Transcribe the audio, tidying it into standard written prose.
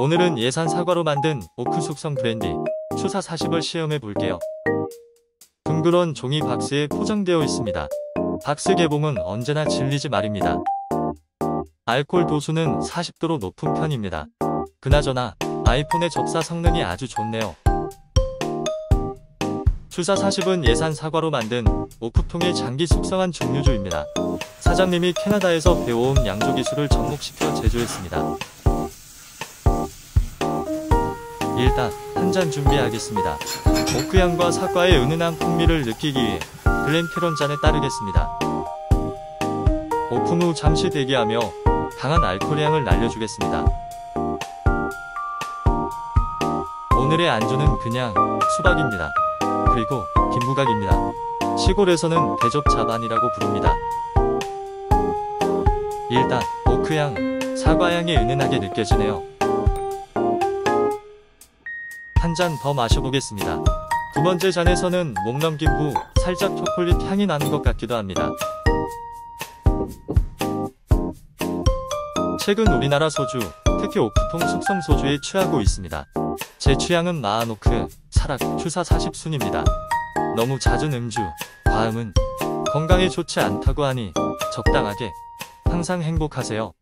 오늘은 예산 사과로 만든 오크 숙성 브랜디 추사 40을 시험해 볼게요. 둥그런 종이 박스에 포장되어 있습니다. 박스 개봉은 언제나 진리지 말입니다. 알코올 도수는 40도로 높은 편입니다. 그나저나 아이폰의 접사 성능이 아주 좋네요. 추사 40은 예산 사과로 만든 오크통에 장기 숙성한 증류주입니다. 사장님이 캐나다에서 배워온 양조 기술을 접목시켜 제조했습니다. 일단 한 잔 준비하겠습니다. 오크향과 사과의 은은한 풍미를 느끼기 위해 글렌캐런 잔에 따르겠습니다. 오픈 후 잠시 대기하며 강한 알코올 향을 날려주겠습니다. 오늘의 안주는 그냥 수박입니다. 그리고 김부각입니다. 시골에서는 대접자반이라고 부릅니다. 일단 오크향, 사과향이 은은하게 느껴지네요. 한 잔 더 마셔보겠습니다. 두 번째 잔에서는 목 넘긴 후 살짝 초콜릿 향이 나는 것 같기도 합니다. 최근 우리나라 소주, 특히 오크통 숙성 소주에 취하고 있습니다. 제 취향은 마하노크, 사락, 추사 40순입니다. 너무 잦은 음주, 과음은 건강에 좋지 않다고 하니 적당하게 항상 행복하세요.